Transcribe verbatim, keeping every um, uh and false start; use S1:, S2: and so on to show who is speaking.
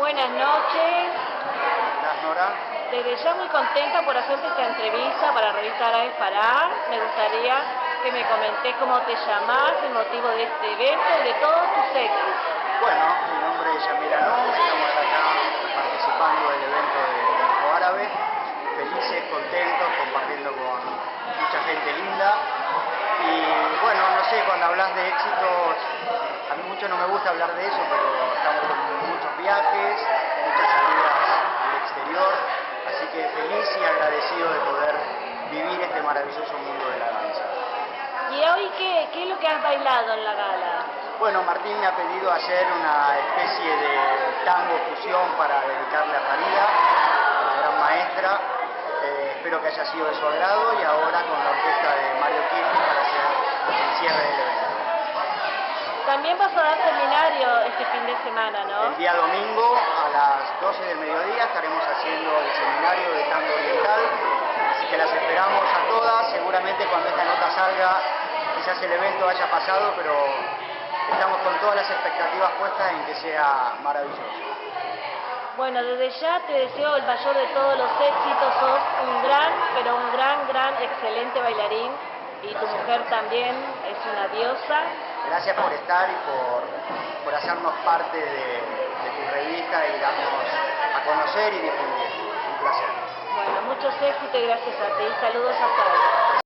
S1: Buenas noches.
S2: Buenas, Nora.
S1: Desde ya muy contenta por hacerte esta entrevista para la revista Árabes Pará. Me gustaría que me comentes cómo te llamás, el motivo de este evento y de todos tus éxitos.
S2: Bueno, mi nombre es Yamil Anón, estamos acá participando del evento de Info Árabe, felices, contentos, compartiendo con mucha gente linda. Y bueno, no sé, cuando hablas de éxitos, a mí mucho no me gusta hablar de eso, pero estamos con muchos viajes, muchas salidas al exterior, así que feliz y agradecido de poder vivir este maravilloso mundo de la danza.
S1: ¿Y hoy qué, qué es lo que has bailado en la gala?
S2: Bueno, Martín me ha pedido hacer una especie de tango fusión para dedicarle a Farida, a la gran maestra. Eh, espero que haya sido de su agrado, y ahora con la orquesta de Mario Kirchner para hacer el cierre del evento.
S1: También vas a dar seminario este fin de semana, ¿no?
S2: El día domingo a las doce del mediodía estaremos haciendo el seminario de tango oriental, así que las esperamos a todas. Seguramente cuando esta nota salga quizás el evento haya pasado, pero estamos con todas las expectativas puestas en que sea maravilloso.
S1: Bueno, desde ya te deseo el mayor de todos los éxitos. Sos un gran, pero un gran, gran, excelente bailarín, y tu mujer también es una diosa.
S2: Gracias por estar y por, por hacernos parte de, de tu revista y darnos a conocer y difundir. Un placer.
S1: Bueno, muchos éxitos y gracias a ti. Saludos a todos.